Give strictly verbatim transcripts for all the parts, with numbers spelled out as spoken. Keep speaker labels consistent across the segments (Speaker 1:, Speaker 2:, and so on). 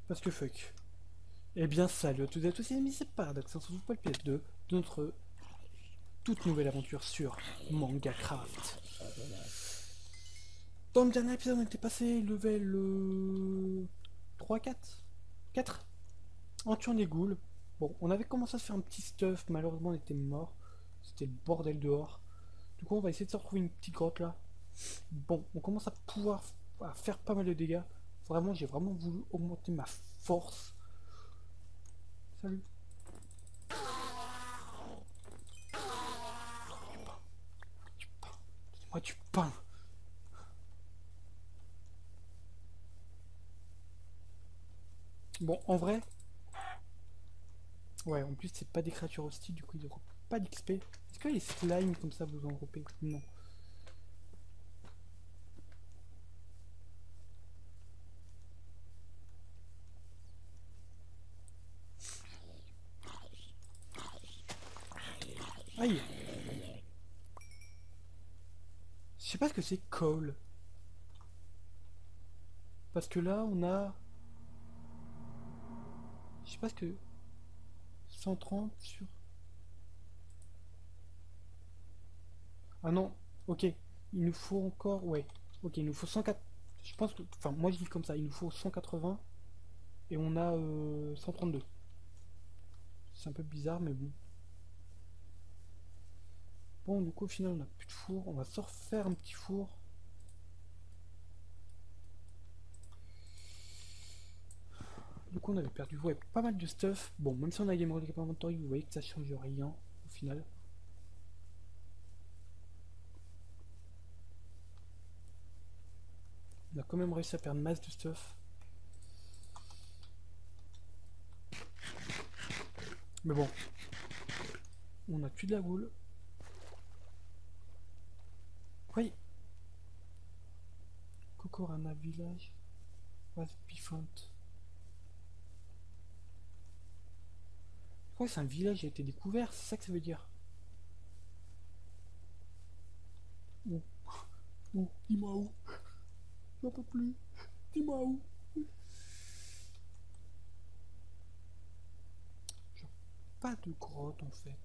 Speaker 1: Parce que fuck. Eh bien salut à toutes et à tous, c'est Ami, c'est Paradox, on se retrouve pour le P S deux de notre toute nouvelle aventure sur MangaCraft. Dans le dernier épisode on était passé level euh, trois, quatre quatre en tuant des ghouls. Bon, on avait commencé à se faire un petit stuff, malheureusement on était mort. C'était le bordel dehors. Du coup on va essayer de se retrouver une petite grotte là. Bon, on commence à pouvoir à faire pas mal de dégâts. Vraiment, j'ai vraiment voulu augmenter ma force. Salut. Moi du pain. Bon, en vrai, ouais, en plus, c'est pas des créatures hostiles, du coup, ils n'auront pas d'X P. Est-ce que les slimes comme ça vous en groupez? Non. Aïe! Je sais pas ce que c'est call. Parce que là, on a. Je sais pas ce que. cent trente sur. Ah non, ok. Il nous faut encore. Ouais. Ok, il nous faut cent quatre. Je pense que. Enfin, moi je dis comme ça. Il nous faut cent quatre-vingts. Et on a euh, cent trente-deux. C'est un peu bizarre, mais bon. Bon, du coup, au final, on a plus de four. On va se refaire un petit four. Du coup, on avait perdu ouais, pas mal de stuff. Bon, même si on a Game Mode Inventory, vous voyez que ça change rien au final. On a quand même réussi à perdre masse de stuff. Mais bon, on a tué de la goule. Oui. Kokorana Village was befont. Je crois que c'est un village qui a été découvert, c'est ça que ça veut dire. Où? Où? Dis-moi où? J'en peux plus. Dis-moi où? Genre, pas de grotte en fait.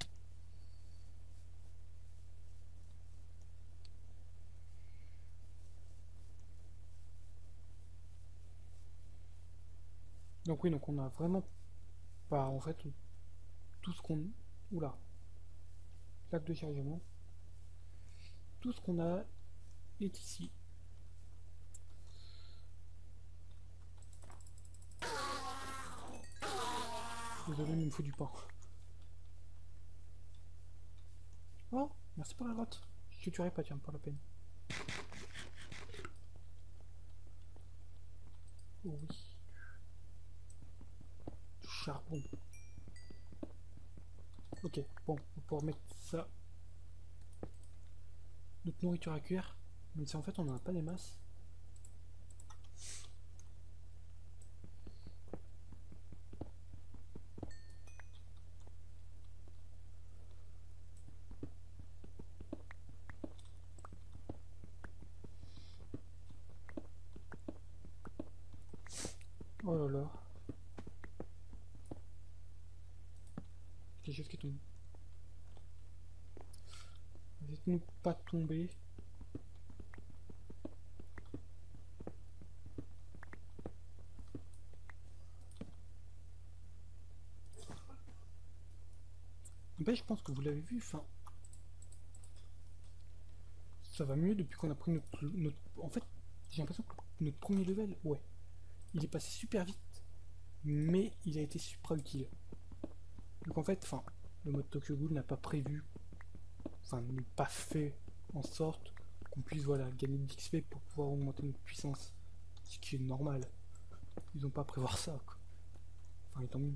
Speaker 1: Donc oui, donc on a vraiment pas en fait tout ce qu'on... Oula. Plaque de chargement. Tout ce qu'on a est ici. Désolé, mais il me faut du pain. Oh, merci pour la grotte. Je te tuerai pas, tiens, pas la peine. Oh oui. Du charbon. Ok, bon, on va pouvoir mettre ça. Notre nourriture à cuire. Même si en fait on n'en a pas des masses. Oh là là. Quelque chose qui tombe. Laissez-nous pas tomber. Ben, je pense que vous l'avez vu, enfin... Ça va mieux depuis qu'on a pris notre, notre... En fait, j'ai l'impression que notre premier level, ouais, il est passé super vite, mais il a été supra utile. Donc en fait, enfin, le mode Tokyo Ghoul n'a pas prévu, enfin, n'a pas fait en sorte qu'on puisse, voilà, gagner de l'X P pour pouvoir augmenter notre puissance. Ce qui est normal. Ils n'ont pas à prévoir ça, quoi. Enfin, tant mieux.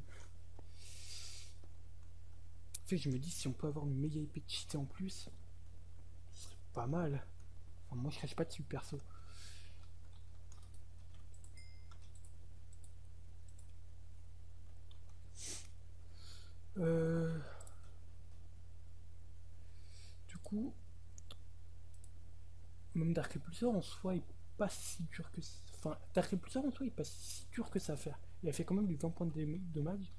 Speaker 1: En fait, je me dis, si on peut avoir une méga épée cheatée en plus, ce serait pas mal. Enfin, moi, je crache pas dessus, perso. Euh... Du coup, même Dark Repulsor en soi est pas si dur que ça. Enfin, Dark Plus en soi, il est pas si dur que ça à faire. Il a fait quand même du vingt points de dé- dommage.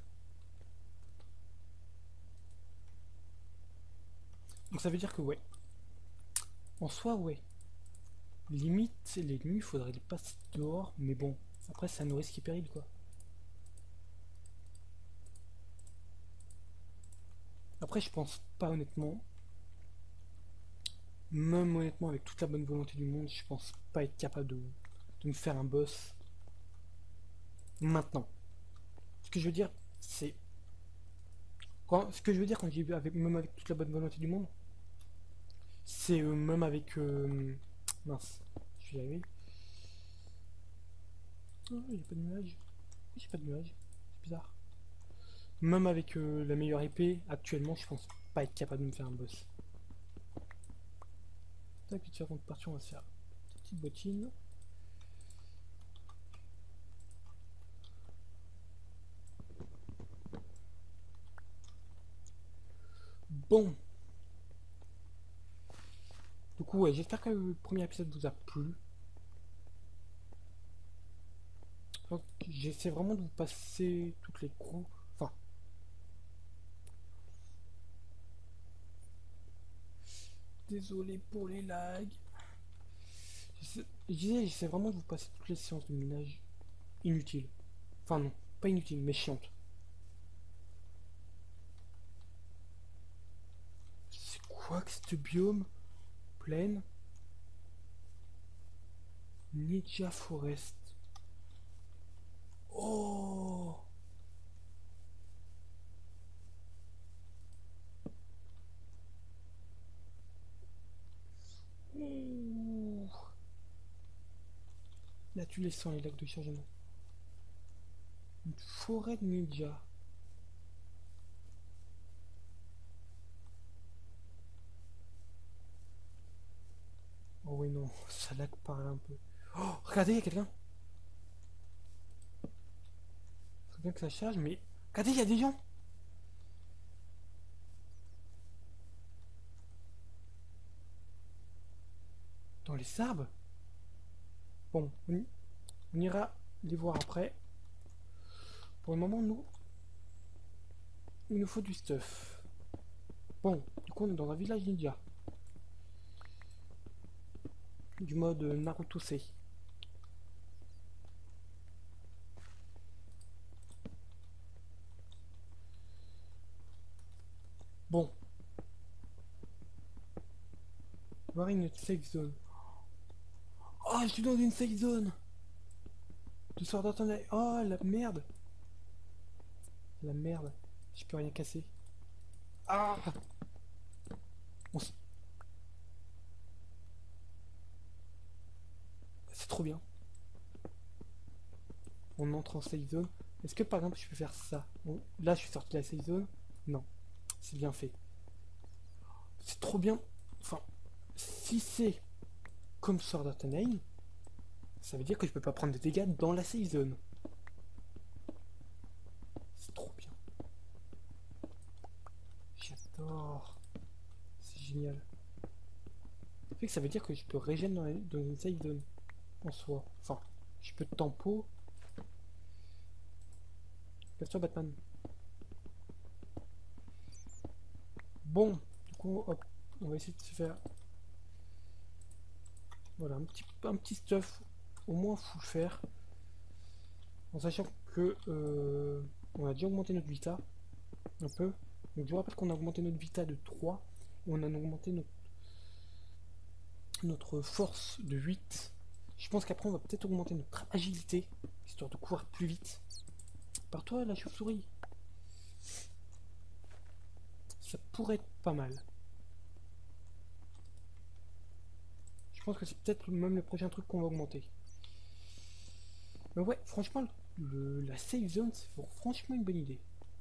Speaker 1: Donc ça veut dire que ouais. En soi, ouais. Limite, les nuits, il faudrait les passer dehors, mais bon. Après, c'est à nos risques et périls, quoi. Après, je pense pas honnêtement. Même honnêtement, avec toute la bonne volonté du monde, je pense pas être capable de, de me faire un boss maintenant. Ce que je veux dire, c'est. Quand, ce que je veux dire quand j'ai vu avec, même avec toute la bonne volonté du monde, c'est euh, même avec. Euh, mince, je vais y arriver. Oh, il n'y a pas de nuage. J'ai pas de nuage. C'est bizarre. Même avec euh, la meilleure épée, actuellement, je pense pas être capable de me faire un boss. Tac, vite fait avant de partir, on va se faire une petite bottine. Bon. Du coup, ouais, j'espère que le premier épisode vous a plu. Donc, j'essaie vraiment de vous passer toutes les coups. Enfin, désolé pour les lags. J'essaie- Je disais, j'essaie vraiment de vous passer toutes les séances de minage inutiles. Enfin non, pas inutiles, mais chiantes. C'est quoi que ce biome? Plaine. Ninja Forest. Oh! Ouh. Là tu les sens les lacs de chargement. Une forêt de ninja. Oh oui non, ça lag parle un peu. Oh, regardez, il y a quelqu'un. Faut bien que ça charge, mais regardez, il y a des gens. Dans les arbres. Bon, on, on ira les voir après. Pour le moment, nous, il nous faut du stuff. Bon, du coup, on est dans un village ninja. Du mode Naruto C. Bon. Voir une safe zone. Oh, je suis dans une safe zone. Tu sors dans ton œil. Oh, la merde. La merde. Je peux rien casser. Ah. On s- C'est trop bien. On entre en safe zone. Est-ce que par exemple je peux faire ça? Bon, là je suis sorti de la safe zone. Non. C'est bien fait. C'est trop bien. Enfin, si c'est comme Sword Art Online, ça veut dire que je peux pas prendre de dégâts dans la safe zone. C'est trop bien. J'adore. C'est génial. Ça fait que ça veut dire que je peux régénérer dans, la- dans une safe zone en soi. Enfin, je peux tempo. Capture Batman. Bon, du coup, hop, on va essayer de se faire. Voilà, un petit, un petit stuff. Au moins, faut le faire. En sachant que euh, on a déjà augmenté notre vita un peu. Donc je vous rappelle qu'on a augmenté notre vita de trois et on a augmenté notre, notre force de huit. Je pense qu'après on va peut-être augmenter notre agilité, histoire de courir plus vite. Par toi la chauve-souris. Ça pourrait être pas mal. Je pense que c'est peut-être même le prochain truc qu'on va augmenter. Mais ouais, franchement, le, la save zone, c'est franchement une bonne idée.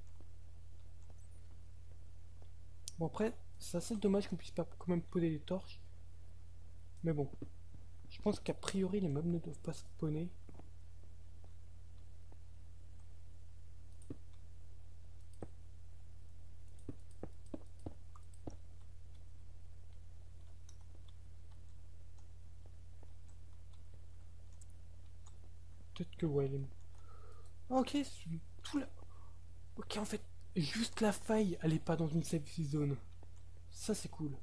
Speaker 1: Bon après, c'est assez dommage qu'on puisse pas quand même poser des torches. Mais bon, je pense qu'a priori les mobs ne doivent pas spawner. Peut-être que ouais, les... Ah, ok, c'est tout là. Ok, en fait, juste la faille, elle est pas dans une safe zone. Ça, c'est cool.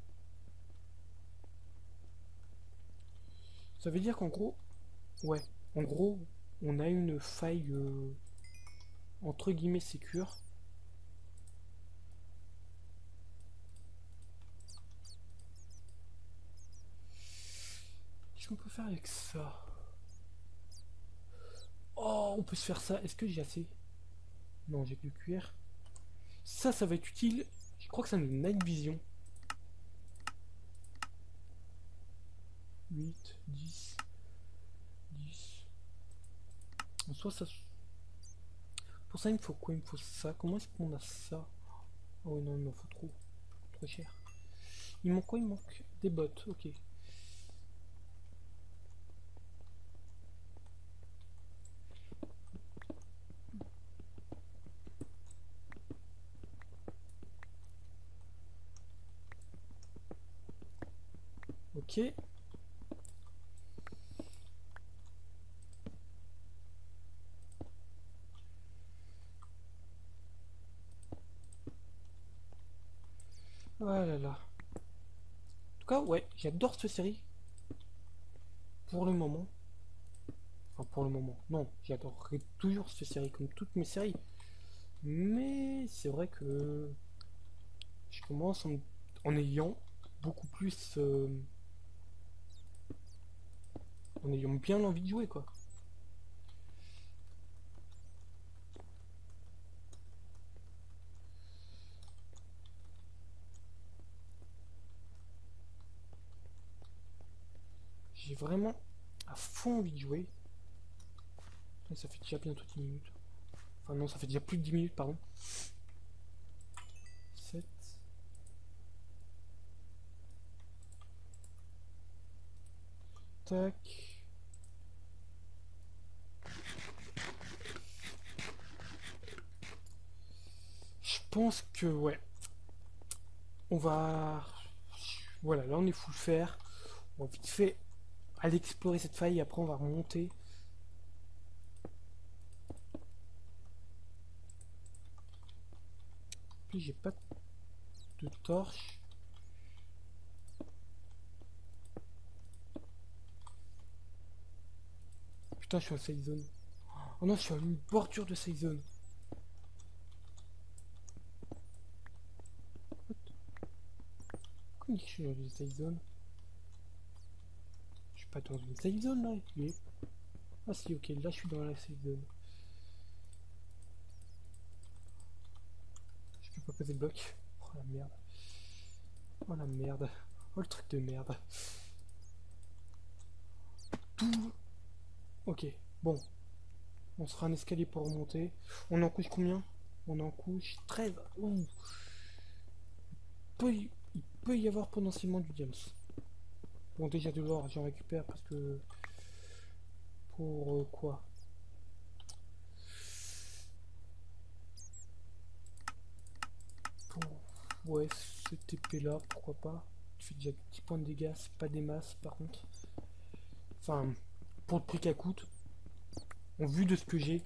Speaker 1: Ça veut dire qu'en gros, ouais, en gros, on a une faille euh, entre guillemets sécure. Qu'est-ce qu'on peut faire avec ça? Oh, on peut se faire ça. Est-ce que j'ai assez? Non, j'ai que le cuir. Ça, ça va être utile. Je crois que ça nous donne night vision. huit, dix, dix. En soi, ça... Pour ça, il me faut quoi? Il me faut ça. Comment est-ce qu'on a ça? Oh non, il m'en faut trop. Trop cher. Il manque quoi? Il manque des bottes. Ok. Ok. Oh là là. En tout cas, ouais, j'adore cette série. Pour le moment. Enfin, pour le moment. Non, j'adorerai toujours cette série, comme toutes mes séries. Mais c'est vrai que je commence en, en ayant beaucoup plus... euh, en ayant bien l'envie de jouer, quoi. J'ai vraiment à fond envie de jouer. Et ça fait déjà bientôt dix minutes. Enfin non, ça fait déjà plus de dix minutes, pardon. sept. Tac. Je pense que ouais. On va... Voilà, là on est full fer. On va vite fait aller explorer cette faille et après on va remonter. Puis j'ai pas de torche. Putain, je suis en safe zone. Oh non, je suis à une bordure de safe zone. Pourquoi je suis dans une safe zone? Je suis pas dans une safe zone là. Mais... Ah si, ok, là je suis dans la safe zone. Je peux pas poser de bloc. Oh la merde. Oh la merde. Oh le truc de merde. Tout. Ok, bon. On sera un escalier pour remonter. On en couche combien? On en couche treize. Ouh. Peut y... Il peut y avoir potentiellement du diams. Bon, déjà de l'or, j'en récupère parce que... Pour euh, quoi? Pour... Ouais, cette épée là, pourquoi pas. Tu fais déjà dix points de dégâts, c'est pas des masses par contre. Enfin, pour le prix qu'elle coûte. En vue de ce que j'ai.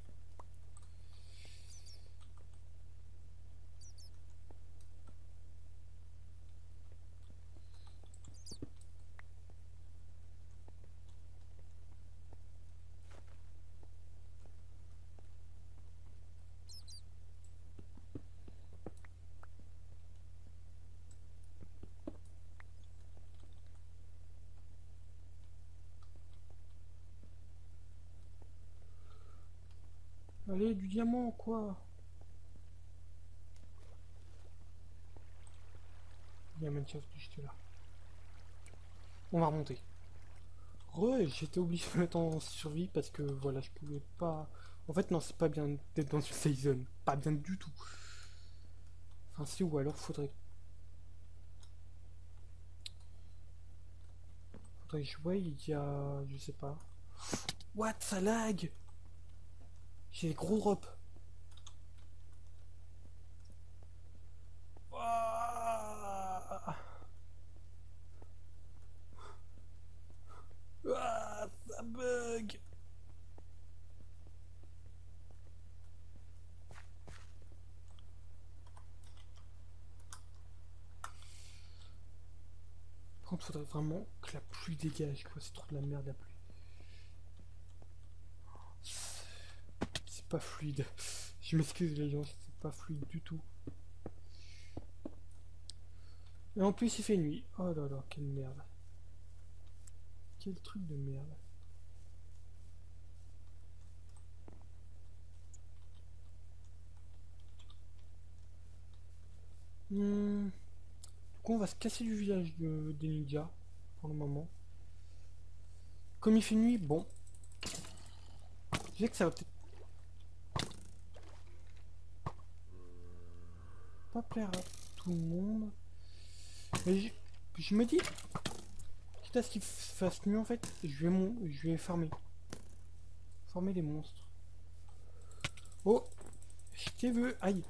Speaker 1: Allez, du diamant, quoi. Il y a même chose juste là. On va remonter. Re, j'étais obligé de mettre en survie parce que voilà, je pouvais pas. En fait, non, c'est pas bien d'être dans une safe zone. Pas bien du tout. Enfin, si, ou alors faudrait. Faudrait jouer, il y a. Je sais pas. What, ça lag. J'ai des gros drops. Ah, ah, ça bug. contre, faudrait vraiment que la pluie dégage, quoi. C'est trop de la merde, la pluie. C'est pas fluide. Je m'excuse, les gens, c'est pas fluide du tout. Et en plus, il fait nuit. Oh là là, quelle merde. Quel truc de merde. Hmm. Du coup, on va se casser du village de, des ninjas pour le moment. Comme il fait nuit, bon. Je sais que ça va peut-être pas plaire à tout le monde. Mais je, je me dis, quitte à ce qu'il fasse nuit en fait, je vais, mon, je vais farmer. Farmer les monstres. Oh, je t'ai vu, aïe.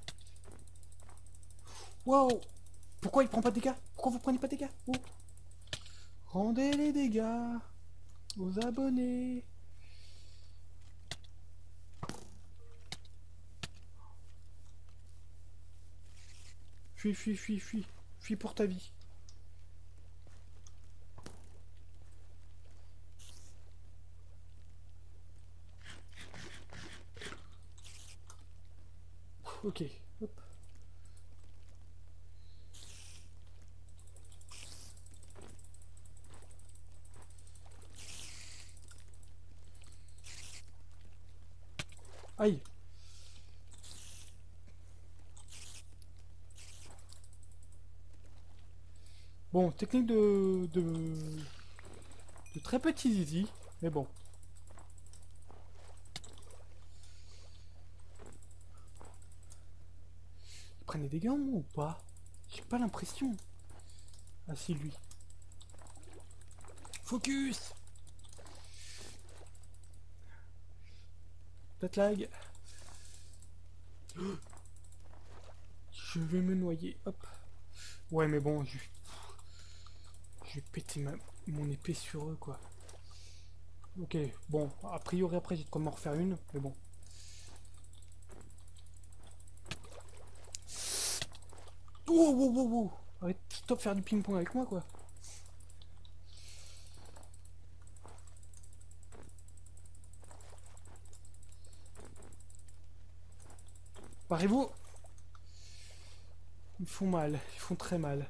Speaker 1: Wow. Pourquoi il prend pas de dégâts? Pourquoi vous prenez pas de dégâts? Oh. Rendez les dégâts aux abonnés. Fuis, fuis, fuis, fuis. Fuis pour ta vie. Ok, hop. Aïe. Bon, technique de... de, de très petit zizi, mais bon. Il prend des dégâts moi, ou pas? J'ai pas l'impression. Ah si, lui. Focus. Peut-être lag. Je vais me noyer, hop. Ouais, mais bon, je, je vais péter ma, mon épée sur eux, quoi. Ok, bon, a priori après j'ai de quoi m'en refaire une, mais bon. Oh, wow, wow, wow. Arrête, stop faire du ping-pong avec moi, quoi. Parez-vous. Ils font mal, ils font très mal.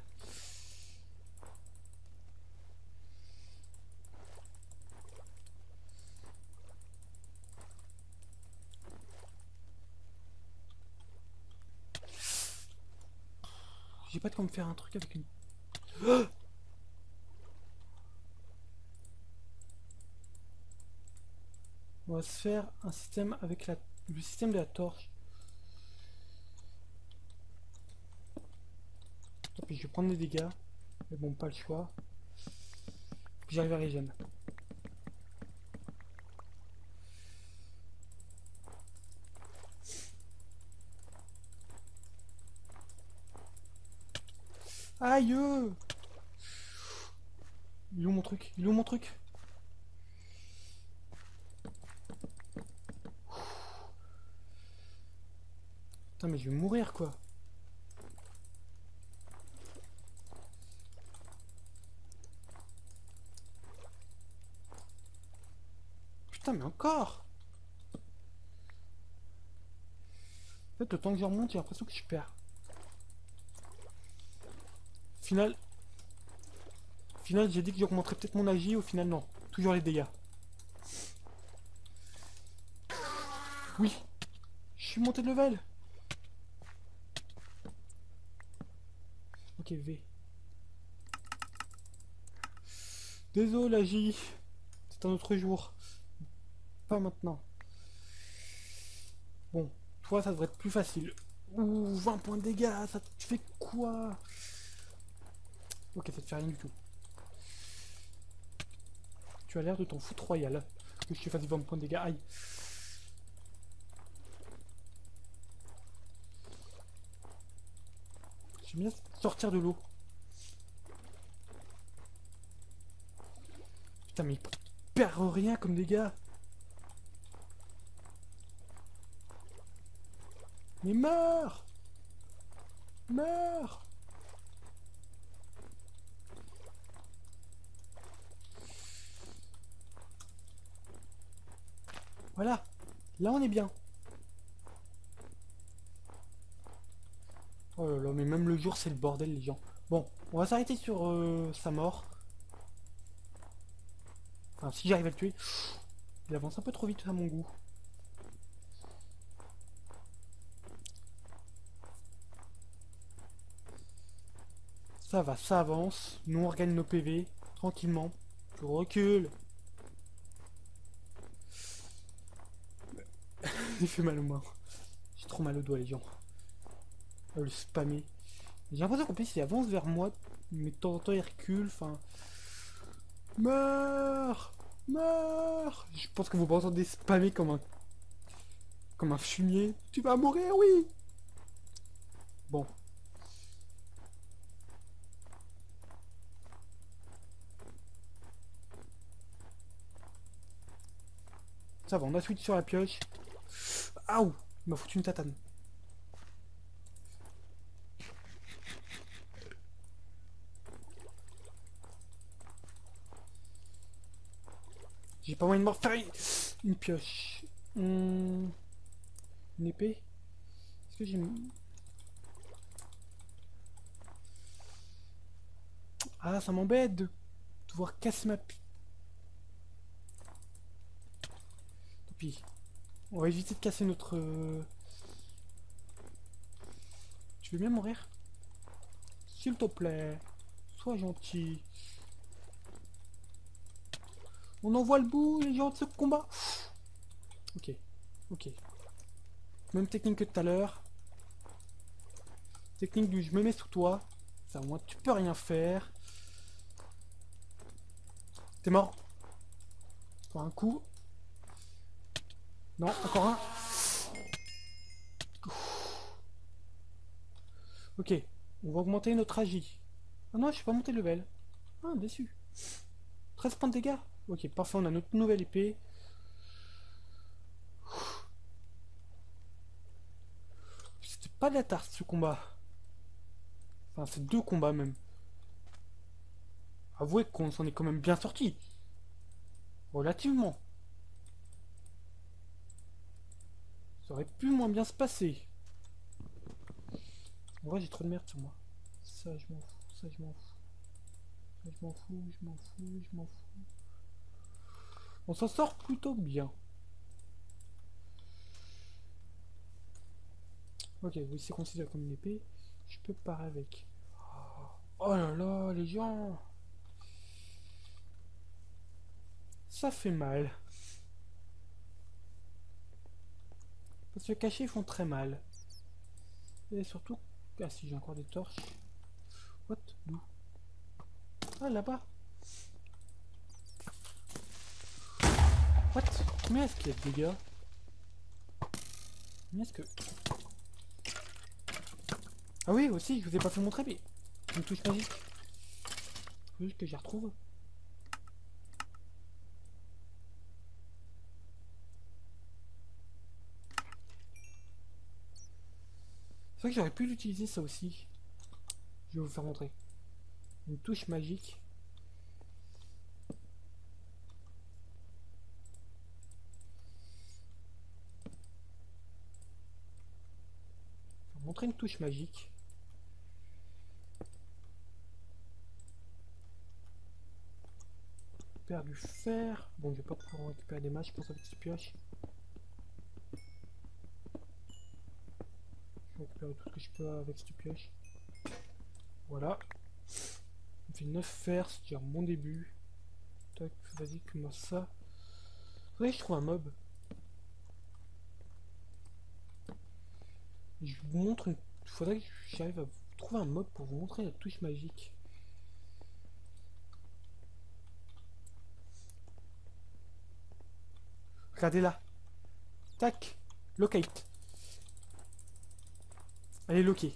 Speaker 1: J'ai pas de quoi me faire un truc avec une... Oh, on va se faire un système avec la... le système de la torche. Puis je vais prendre des dégâts. Mais bon, pas le choix. Puis j'arrive à régène. Aïe! Il est où mon truc? Il est où mon truc? Putain, mais je vais mourir, quoi. Putain, mais encore! En fait, le temps que je remonte, j'ai l'impression que je perds. Au final... Au final, j'ai dit que j'augmenterais peut-être mon agi, au final, non. Toujours les dégâts. Oui! Je suis monté de level! Ok, V. Désolé, agi. C'est un autre jour. Pas maintenant. Bon, toi, ça devrait être plus facile. Ouh, vingt points de dégâts, ça te fait quoi? Ok, ça te fait rien du tout. Tu as l'air de t'en foutre royal. Que je te fasse vingt points de dégâts. Aïe. J'aime bien sortir de l'eau. Putain, mais il perd rien comme dégâts. Mais meurs! Meurs! Voilà. Là, on est bien. Oh là là, mais même le jour, c'est le bordel, les gens. Bon, on va s'arrêter sur euh, sa mort. Enfin, si j'arrive à le tuer. Il avance un peu trop vite à mon goût. Ça va, ça avance. Nous, on regagne nos P V. Tranquillement. Je recule. Il fait mal aux mains. J'ai trop mal aux doigts, les gens. Oh, le spammer. J'ai l'impression qu'en plus, il avance vers moi. Mais de temps en temps, il recule. Enfin... Meurs! Meurs! Je pense que vous m'entendez spammer comme un... Comme un fumier. Tu vas mourir, oui! Bon. Ça va, on a switch sur la pioche. Aouh! Il m'a foutu une tatane. J'ai pas moyen de me refaire une, une pioche. Hum... Une épée? Est-ce que j'ai... Ah, ça m'embête de devoir casser ma pi... Tant pis. On va éviter de casser notre... euh, Tu veux bien mourir? S'il te plaît. Sois gentil. On en voit le bout, les gens, de ce combat. Ok. Ok. Même technique que tout à l'heure. Technique du je me mets sous toi. Ça, au moins, tu peux rien faire. T'es mort. Encore un coup. Non, encore un. Ok. On va augmenter notre agi. Ah non, je suis pas monté de level. Ah, déçu. treize points de dégâts. Ok, parfait, on a notre nouvelle épée. C'était pas de la tarte ce combat. Enfin, c'est deux combats même. Avouez qu'on s'en est quand même bien sorti. Relativement. Ça aurait pu moins bien se passer. En vrai, j'ai trop de merde sur moi. Ça, je m'en fous. Ça, je m'en fous. Ça, je m'en fous. Je m'en fous. Je m'en fous. On s'en sort plutôt bien. Ok, oui, c'est considéré comme une épée. Je peux parer avec. Oh là là, les gens. Ça fait mal. Parce que cachés font très mal. Et surtout... Ah si, j'ai encore des torches. What? D'où? Ah, là-bas. What? Combien est-ce qu'il y a de dégâts? Combien est-ce que... Ah oui, aussi, je vous ai pas fait montrer, mais... Une touche magique. Faut juste que j'y retrouve. C'est vrai que j'aurais pu l'utiliser ça aussi. Je vais vous faire montrer. Une touche magique. Je vais vous montrer une touche magique. Récupère du fer. Bon, je vais pas pouvoir récupérer des matchs, je pense, avec cette pioche. Je vais récupérer tout ce que je peux avec cette pioche. Voilà. On fait neuf fers, c'est déjà mon début. Tac, vas-y, que moi ça. Faudrait que je trouve un mob. Je vous montre une... Faudrait que j'arrive à trouver un mob pour vous montrer la touche magique. Regardez là. Tac. Locate. Elle est loquée.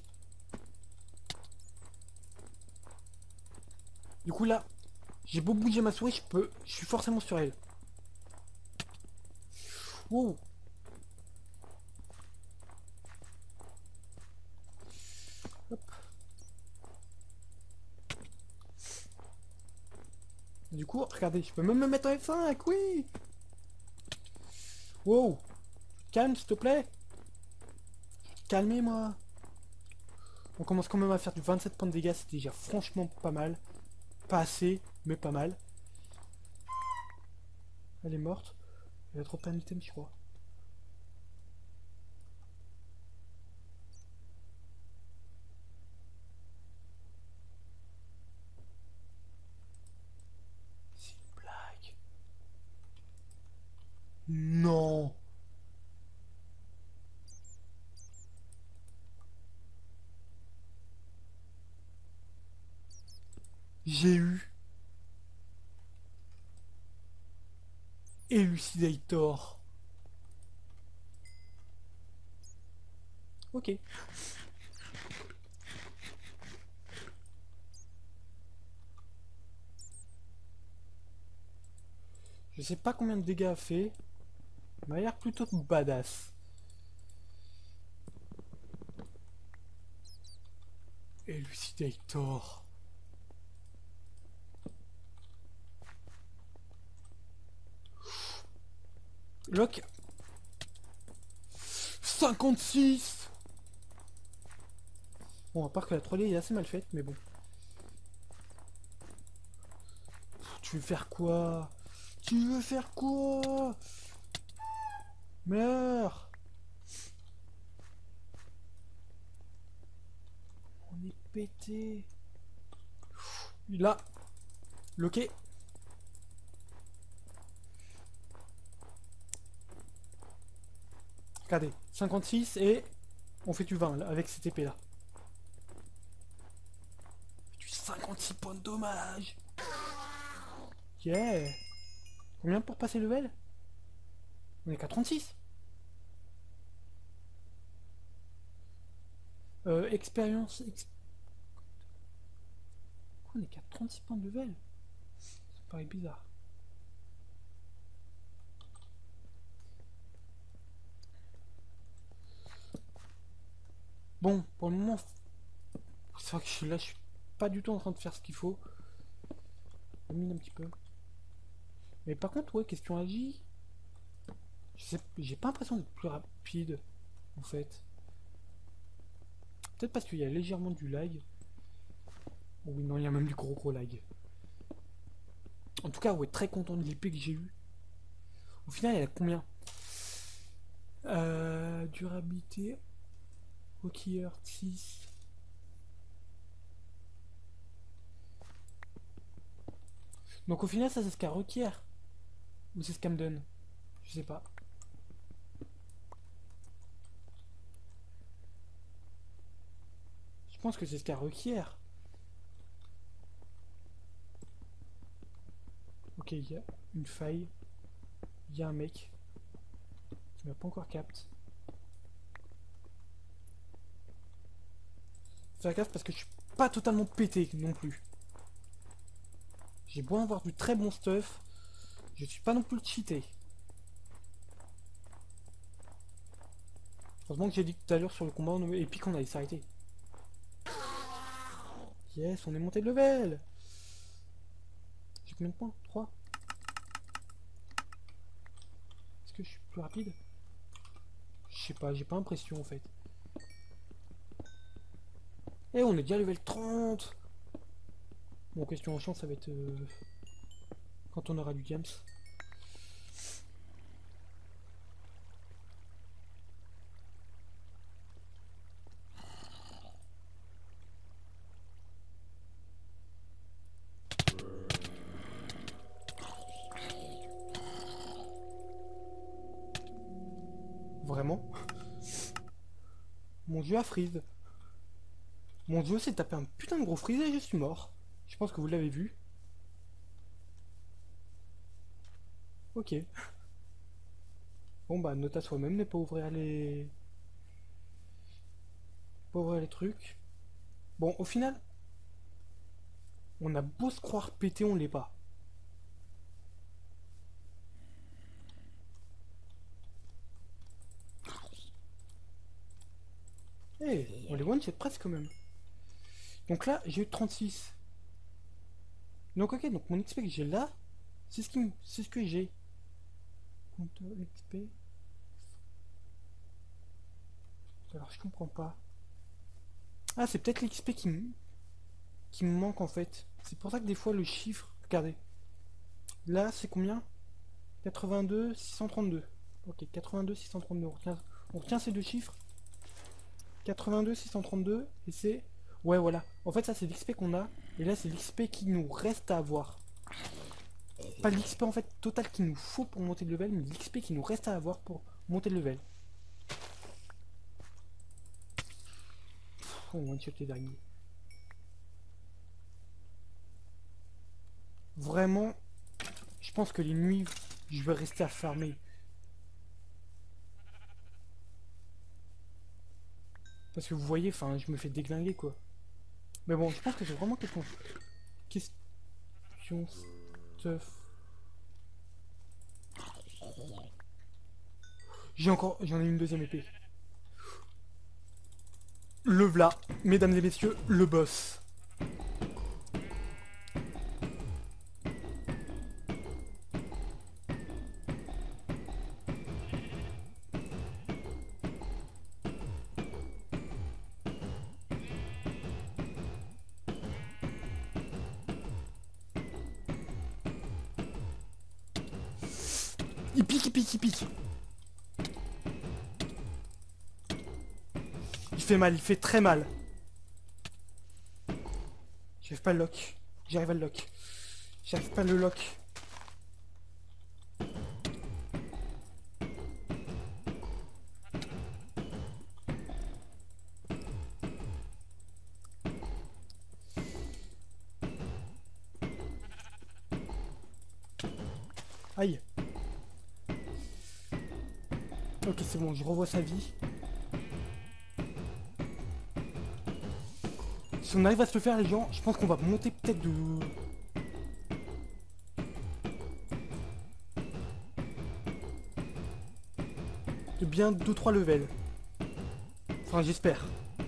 Speaker 1: Du coup là, j'ai beau bouger ma souris, je peux. Je suis forcément sur elle. Wow. Hop. Du coup, regardez, je peux même me mettre en F cinq, oui. Wow. Calme, s'il te plaît. Calmez-moi. On commence quand même à faire du vingt-sept points de dégâts, c'est déjà franchement pas mal. Pas assez, mais pas mal. Elle est morte. Elle a trop un item, je crois. C'est une blague. Non. J'ai eu Elucidator. Ok. Je sais pas combien de dégâts a fait. Il m'a l'air plutôt badass. Elucidator. Lock. cinquante-six. Bon, à part que la trois D est assez mal faite, mais bon. Tu veux faire quoi? Tu veux faire quoi? Meurs! On est pété. Là. Loqué. Regardez. cinquante-six et on fait du vingt là, avec cette épée là. Du cinquante-six points de dommage. Yeah. Combien pour passer le level? On est qu'à trente-six. Euh, expérience... Exp... On est qu'à trente-six points de level. Ça paraît bizarre. Bon, pour le moment... C'est vrai que je suis là, je suis pas du tout en train de faire ce qu'il faut. Je mine un petit peu. Mais par contre, ouais, question agi. Je sais, j'ai pas l'impression d'être plus rapide, en fait. Peut-être parce qu'il y a légèrement du lag. Oh oui, non, il y a même du gros gros lag. En tout cas, ouais, très content de l'I P que j'ai eu. Au final, elle a combien? euh, Durabilité. Hockey six. Donc au final, ça c'est ce qu'elle requiert. Ou c'est ce qu'elle me donne? Je sais pas. Je pense que c'est ce qu'elle requiert. Ok, il y a une faille. Il y a un mec qui m'a pas encore capté. Faire gaffe parce que je suis pas totalement pété non plus. J'ai beau avoir du très bon stuff, je suis pas non plus cheaté. Heureusement que j'ai dit tout à l'heure sur le combat et puis qu'on allait s'arrêter. Yes, on est monté de level. J'ai combien de points? Trois. Est-ce que je suis plus rapide? Je sais pas, j'ai pas l'impression en fait. Eh, on est déjà level trente. Bon, question en chance, ça va être euh, quand on aura du games. Vraiment? Mon dieu a freeze. Mon dieu s'est tapé un putain de gros freeze et je suis mort. Je pense que vous l'avez vu. Ok. Bon bah note à soi-même, n'est pas ouvrir les... Pas ouvrir les trucs. Bon, au final, on a beau se croire pété, on l'est pas. Eh, hey, on les one-shot presque quand même. Donc là, j'ai eu trente-six. Donc ok, donc mon X P que j'ai là, c'est ce, qui, c'est ce que j'ai. Compteur X P. Alors je comprends pas. Ah, c'est peut-être l'X P qui me... qui me manque en fait. C'est pour ça que des fois le chiffre... Regardez. Là, c'est combien? quatre-vingt-deux, six cent trente-deux. Ok, quatre-vingt-deux, six cent trente-deux. On retient, on retient ces deux chiffres. quatre-vingt-deux, six cent trente-deux. Et c'est... Ouais, voilà. En fait, ça, c'est l'X P qu'on a. Et là, c'est l'X P qui nous reste à avoir. Pas l'X P, en fait, total qu'il nous faut pour monter de level, mais l'X P qui nous reste à avoir pour monter de level. Pff, on one-shot les derniers. Vraiment, je pense que les nuits, je vais rester à farmer. Parce que vous voyez, enfin, je me fais déglinguer, quoi. Mais bon, je pense que c'est vraiment question... Question... Stuff... J'ai encore... J'en ai une deuxième épée. Le v'là, mesdames et messieurs, le boss. Il pique, il pique, il pique. Il fait mal, il fait très mal. J'arrive pas à le lock. J'arrive à le lock. J'arrive pas à le lock. Aïe. Ok, c'est bon, je revois sa vie. Si on arrive à se le faire, les gens, je pense qu'on va monter peut-être de... de bien deux trois levels. Enfin, j'espère.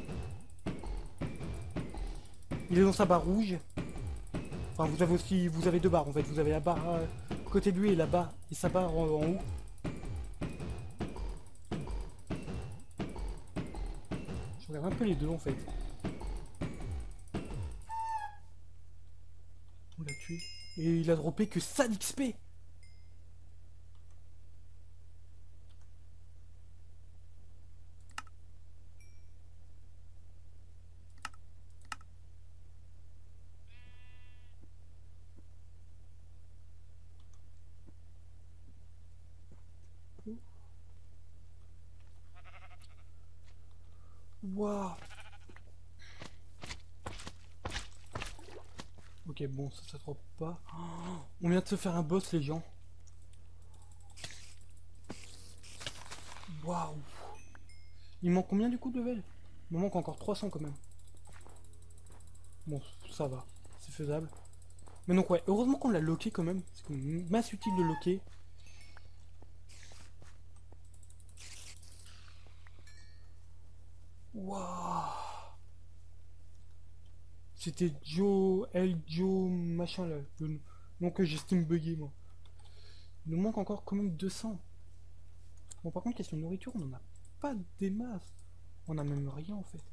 Speaker 1: Il est dans sa barre rouge. Enfin, vous avez aussi... Vous avez deux barres, en fait. Vous avez la barre euh, à côté de lui et là-bas. Et sa barre en, en haut. Je regarde un peu les deux, en fait. On l'a tué. Et il a droppé que ça d'X P. Waouh. Ok, bon, ça, ça drop pas. Oh, on vient de se faire un boss, les gens. Waouh. Il manque combien du coup de level? Il me manque encore trois cents quand même. Bon, ça va. C'est faisable. Mais donc ouais, heureusement qu'on l'a loqué quand même. C'est une masse utile de loquer. Waouh. C'était Joe, El Joe, machin là. Le nom que j'estime buggé moi. Il nous manque encore quand même deux cents. Bon, par contre, question de nourriture, on en a pas des masses. On a même rien en fait.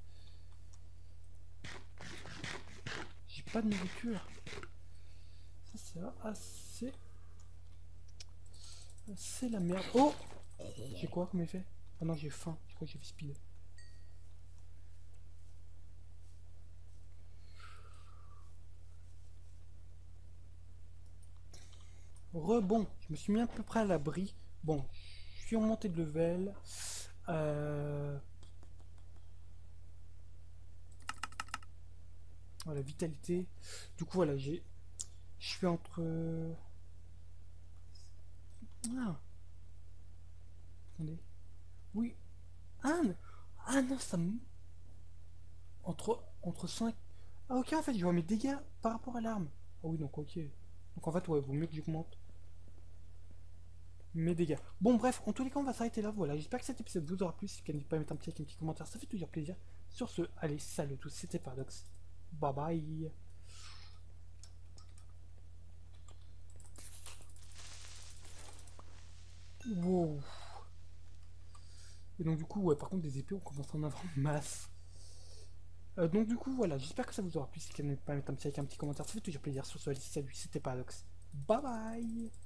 Speaker 1: J'ai pas de nourriture. Ça, c'est assez. C'est la merde. Oh! J'ai quoi comme effet? Ah non, j'ai faim. Je crois que j'ai fait speed. Rebond, je me suis mis à peu près à l'abri. Bon, je suis remonté de level. Euh... Voilà, vitalité. Du coup, voilà, j'ai. Je suis entre. Ah. Attendez. Oui. Ah, ah non, ça me. Entre, entre cinq. Ah, ok, en fait, je vois mes dégâts par rapport à l'arme. Ah, oui, donc, ok. Donc, en fait, ouais, vaut mieux que j'augmente mes dégâts. Bon, bref, en tous les cas, on va s'arrêter là. Voilà, j'espère que cet épisode vous aura plu. Si vous n'hésitez pas à mettre un petit like, un petit commentaire, ça fait toujours plaisir. Sur ce, allez, salut tous, c'était Paradox. Bye bye. Wow. Et donc du coup, ouais, par contre, des épées, on commence à en avoir masse. Euh, donc du coup, voilà, j'espère que ça vous aura plu. Si vous n'avez pas mettre un petit like, un petit commentaire, ça fait toujours plaisir. Sur ce, allez, salut, c'était Paradox. Bye bye.